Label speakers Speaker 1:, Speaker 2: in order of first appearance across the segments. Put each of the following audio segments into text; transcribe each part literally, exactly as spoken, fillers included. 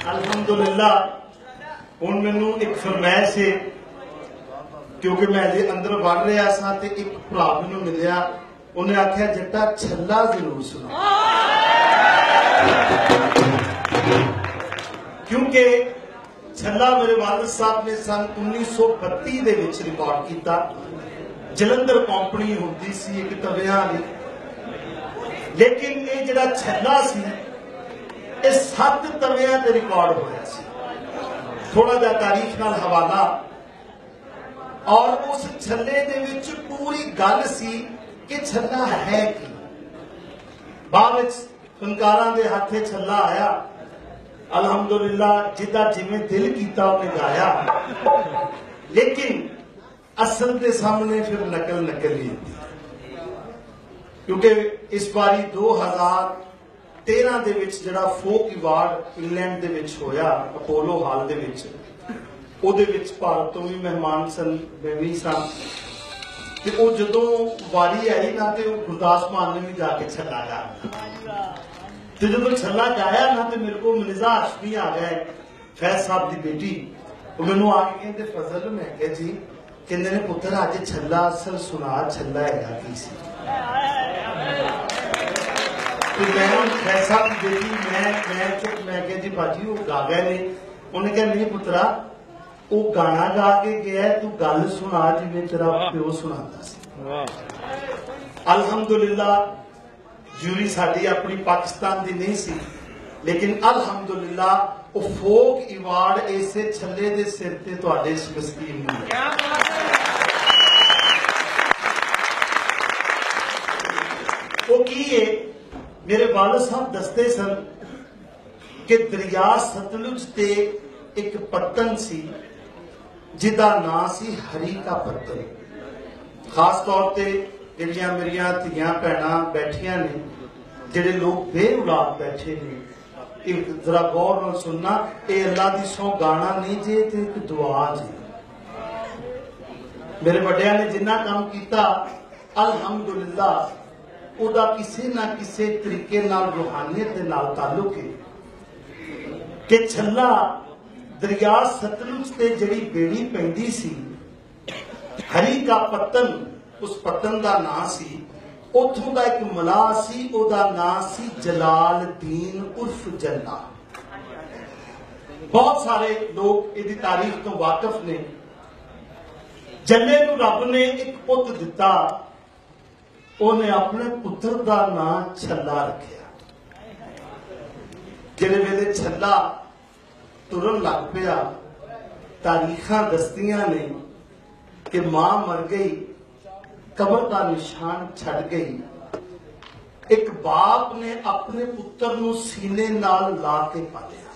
Speaker 1: अल्हम्दुलिल्लाह हुण मैनू एक फरमाइश है, क्योंकि मैं अजे अंदर बढ़ रहा सा ते एक भरा मैनू मिलिया, उन्हें आख्या जट्टा छल्ला जरूर सुना, क्योंकि छल्ला मेरे वालिद साहब ने सन उन्नीस सौ बत्ती दे विच रिकॉर्ड किया। जलंधर कंपनी होती सी एक तवियां दी, लेकिन ये जिहड़ा छल्ला सी ये सत्त तवियां ते रिकॉर्ड होया सी। थोड़ा जा तारीख नाल हवाला, और उस छल्ले दे विच पूरी गल सी कि छल्ला है की। बाद विच फनकारां दे हाथे छल्ला आया, अल्हम्दुलिल्लाह जिदा जिवें दिल कीता उन्हें गाया, लेकिन असल के सामने फिर नकल नकली थी, क्योंकि इस बारी दो हजार तेरह दे विच जिहड़ा फोक अवार्ड इंग्लैंड दे विच होया अपोलो हाल दे विच, उहदे विच भारत तो भी मेहमान सन, मैं भी सा। ते ओ जदों वारी आई ना ते गुरदास मान ने भी जाके छल्ला गाया, ते जदों छल्ला गाया ना ते मेरे को मनिजा हाशमी आ गए, फैज साहब की बेटी, मैनू आके कहते फजल, मैं क्या जी कहते ने पुत्र अज छल्ला असल सुना, छल्ला है की सी। मैं फैज साहब की बेटी मैं मैं चुप, मैं क्या जी बाजी वो गा गए ने, उन्हें कहा नहीं पुत्रा वो गाना गा के गया, तू गल सुना जिवें तेरा प्यो सुनाता सी। अल्हम्दुलिल्लाह जूरी साडी अपनी पाकिस्तान दी नहीं सी, लेकिन अल्हम्दुलिल्लाह वो फोक अवार्ड इसे छल्ले दे सिर ते तुहाडे इस मस्कीन नूं वो की है। मेरे वालिद साहब दसते सन कि दरिया सतलुज ते एक पत्तन सी जिदा नां सी हरी का पत्तन। खास तौर ते जिहड़ियां मेरियां धियां भैणां बैठियां ने, जिहड़े लोग बेऔलाद बैठे ने, एक जरा गौर नाल सुनना, ये अल्लाह दी सौ गाना नहीं जे ते एक दुआ जे। मेरे बड़िया ने जिन्ना काम किया अल्हम्दुलिल्लाह उदा किसी ना किसी तरीके नाल रूहानियत दे नाल ताल्लुक है कि छल्ला दरिया सतलुज ते जिहड़ी बेड़ी पैंदी सी, हरी का पत्तन उस पत्तन का नां सी, उथों का एक मलाह सी, ओदा नां सी जलाल दीन उर्फ जल्ला। बहुत सारे लोग इहदी तारीख तो वाकिफ ने। जल्ले नूं रब ने एक पुत दिता, उन्हें अपने पुत्र का नां छल्ला रखिया। जिहड़े वेले छल्ला तुरन लग पिया, तारीखां दसदियां ने कि मां मर गई, कबर का निशान छड़ गई। एक बाप ने अपने पुत्र नूं सीने नाल ला के पालिया।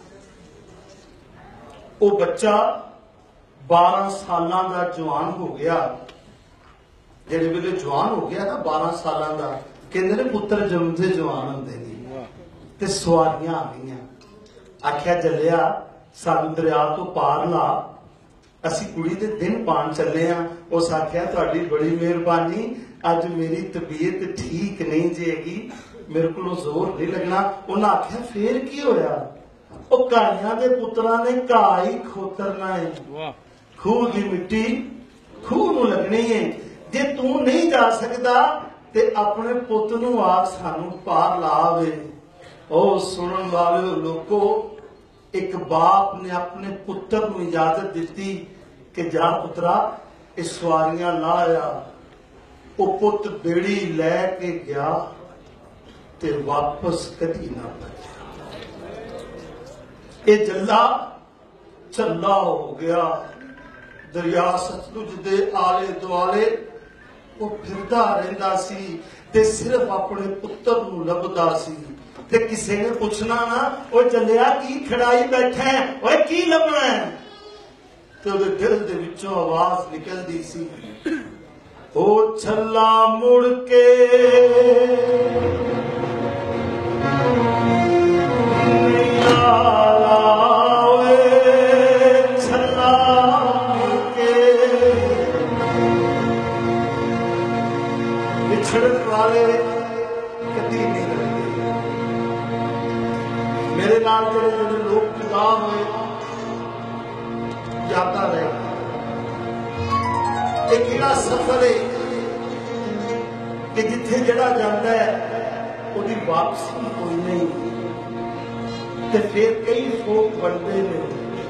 Speaker 1: वो बच्चा बारह सालां दा जवान हो गया। जिहड़े वेले जवान हो गया ना बारह सालां दा, कहंदे ने पुत्र जमदे जवान हुंदे ने, ते सवारियां आ गईयां। आख्या जलिया सानू दरिया तो पार ला, असी कुड़ी दे दिन पान चले आ। उस आख्या तुहाडी बड़ी मेहरबानी, अज मेरी तबीयत ठीक नहीं जेगी, मेरे को जोर नहीं लगना। उन्हें आख्या फिर की होया? ओ घाइयां दे पुत्रां ने घाह ही खोतरना है, खूह की मिट्टी खूह नूं लगनी है। जे तू नहीं जा सकता ते अपने पुत नूं आख सानू पार लावे। ओ सुनन वाले लोगो, एक बाप ने अपने पुत्र को इजाजत दी कि जा पुत्रा इस सवारियां लाया। वो पुत बेड़ी लैके गया ते वापस कदी ना बचा। ये जल्ला छल्ला हो गया। दरिया सतलुज दे आले दुआले वो फिरदा रहिंदा सी ते सिर्फ अपने पुत्र नूं लभदा सी। ते किसी ने पूछना ना, वो चलिया की खड़ाई बैठा है, ओए की लभना है? तो दिल दे विचों आवाज निकलदी सी, ओ छल्ला मुड़ के वाले कदी नहीं लगते। मेरे नाल ਜਿਹੜੇ ਲੋਕ जुदा ਹੋਏ यादा रह गई। एक किड़ा सफर है कि जिथे जड़ा जाता है उसकी वापसी कोई नहीं, ते फिर कई फोक बनते हैं।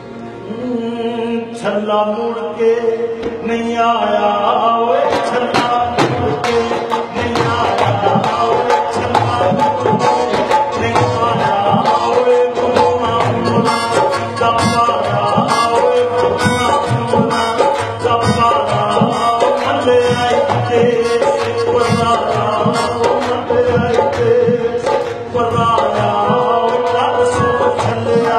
Speaker 1: छल्ला मुड़ के नहीं आया, ओए छल्ला मुड़ के नहीं आया, ओए छल्ला मुड़ के नहीं आया, ओए गुना गुना दबाया, ओए गुना गुना दबाया, मले आते वराया, मले आते वराया, कर सो छल्लिया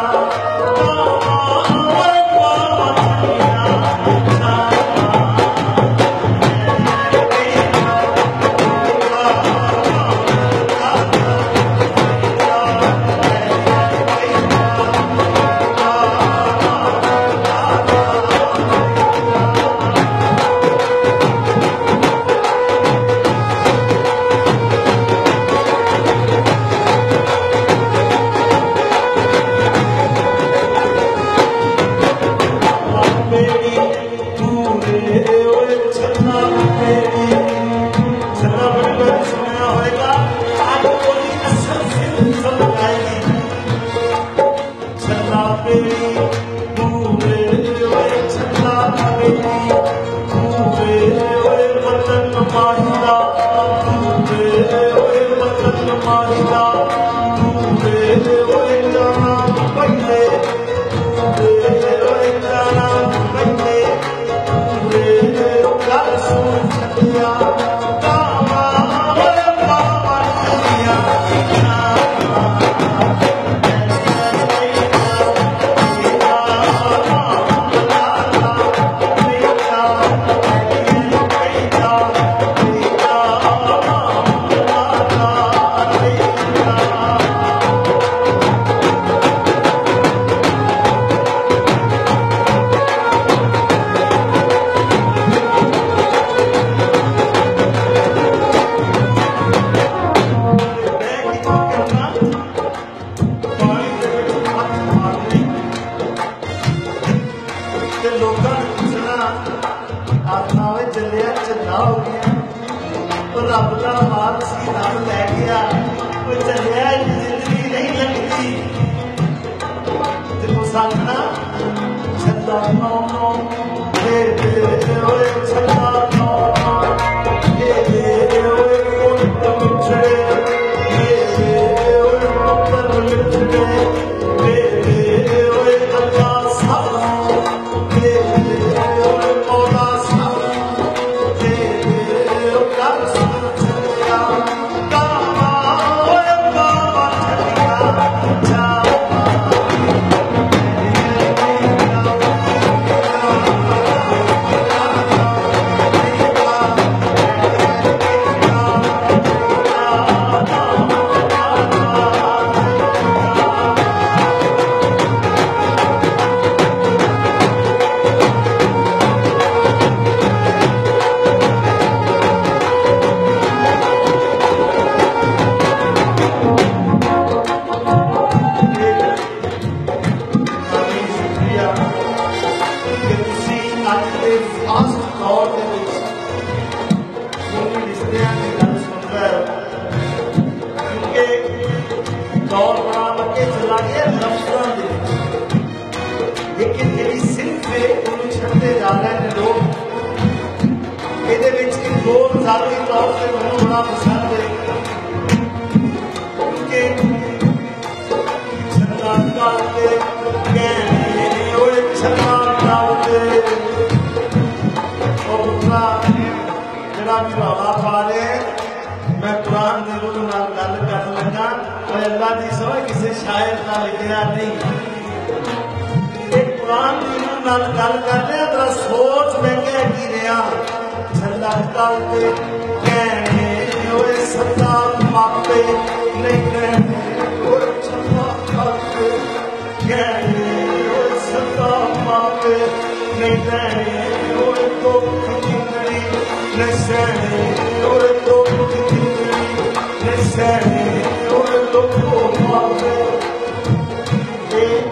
Speaker 2: Let's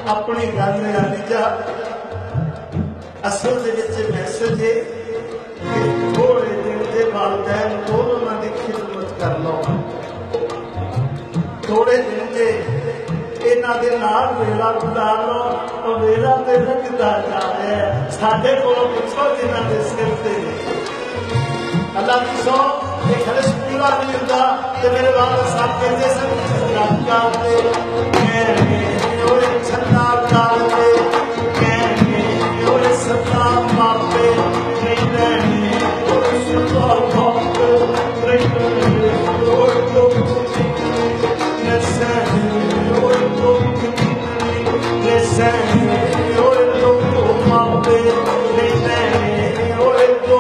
Speaker 1: अपनी गल में आनी जा असल दे विच मैसेज है कि थोड़े दिन के वालदैन को उन्होंने खिदमत कर लो थोड़े दिन के इन्हां दे नाल वेला गुजार लो तो वेला ते लगदा जा रहा है साडे कोलों पुछो जिन्हां दे सिर ते अल्लाह की सौ ये खलिश पूरा नहीं होता तो मेरे वाला साहब कहते सन छन्ना दे कहने ओए छन्ना दे कहने ओए सदा मापे नहीं रहने ओए सदा मापे नहीं रहने ओए तो नसने ओए तो नसने ओए तो मापे नहीं रहने ओए तो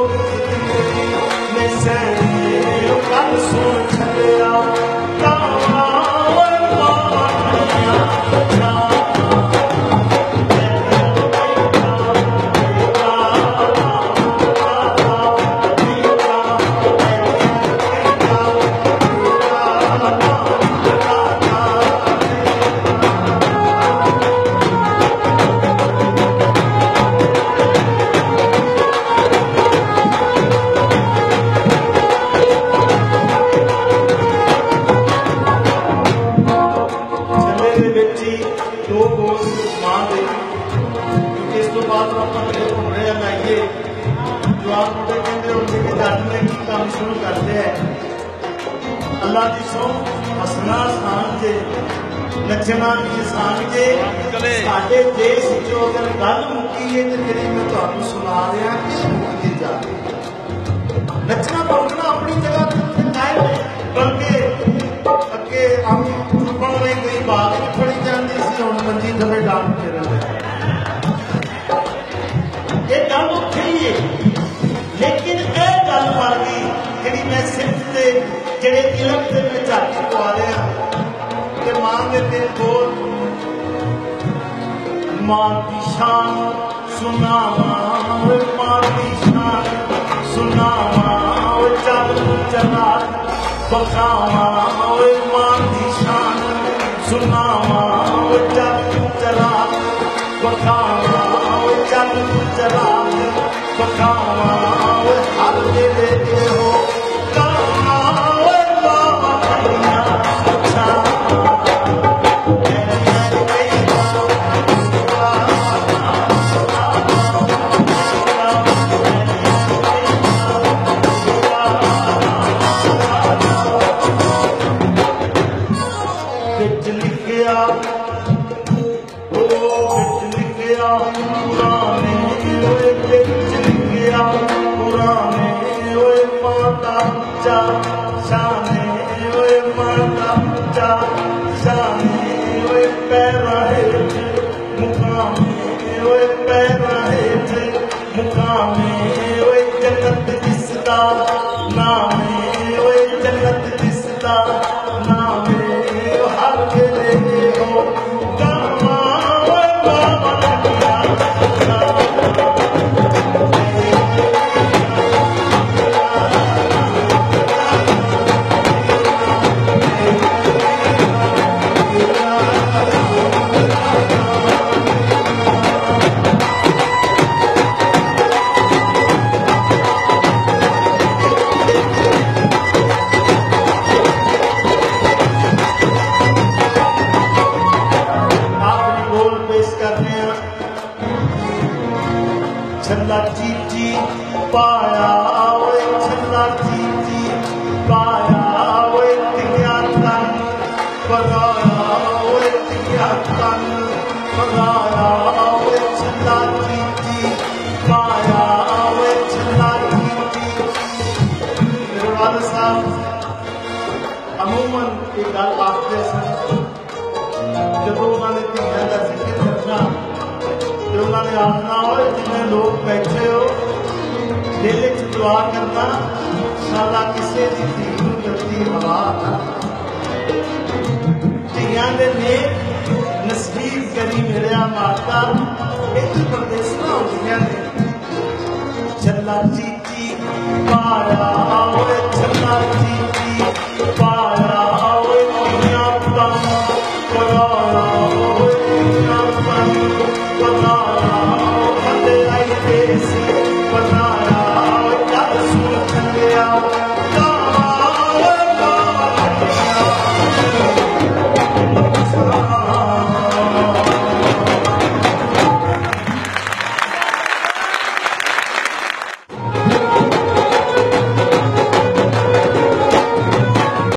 Speaker 1: कल सुन छलिया अल्लाह की सौ हसना आसान जे नचना भी आसान जे साडे देश जो अगर गल मुक्की है तो जी मैं तुहानू सुना रहा कि मुक्की जा नचना पड़ना अपनी जगह कायम है बल्कि अगे हम चुपण में कई बात भी पढ़ी जाती सी हुण मंजी थले डाल के रहते ये गल उत्थे ही है लेकिन यह गल बन गई जी मैं सिर्फ से जेड़े इलम से मैं झाकी पवा रहा कि मां के दिल बोल मां की शान सुनावा मां की शान सुनावा चल चला बखावा मां की शान सुनावा चल चला बखावा चल चला बखावा हर वेले हो
Speaker 2: Para
Speaker 1: बना